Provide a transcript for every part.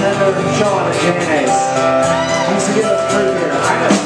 bartender, Sean at Mayonnaise. He used to give us free beer. I know.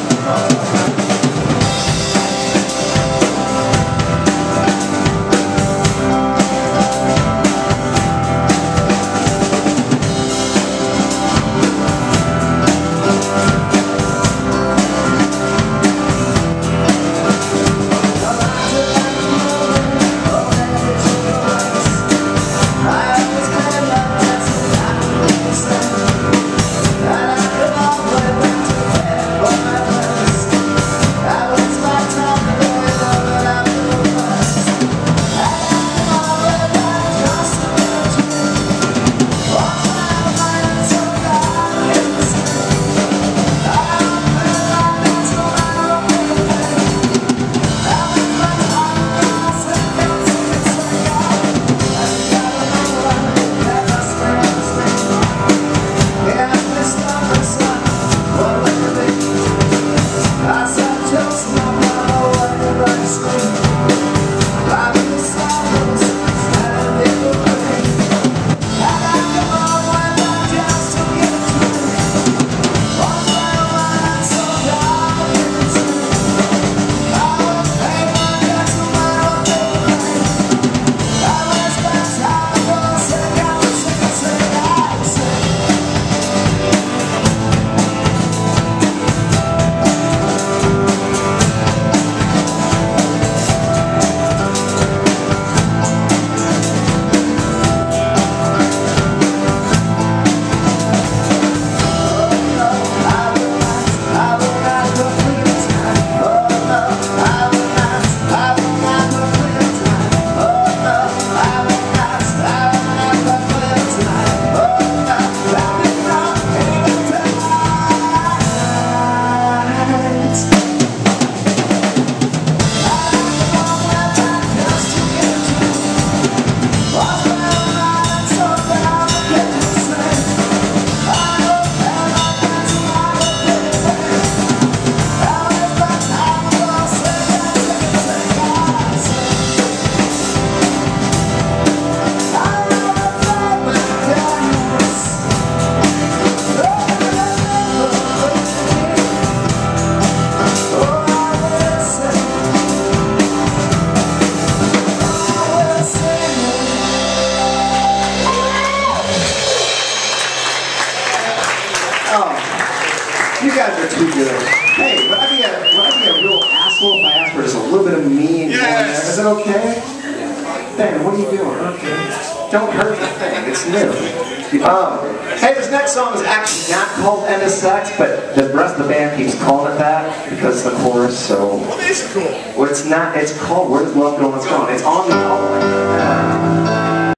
You guys are too good. Hey, would I be a real asshole if I asked for just a little bit of me in there? Is it okay? Ben, what are you doing? Okay. Don't hurt the thing. It's new. Hey, this next song is actually not called End of Sex, but the rest of the band keeps calling it that because it's the chorus, so... What is it cool? Well, it's not. It's called Where Does Love Go When It's Gone. It's on the album.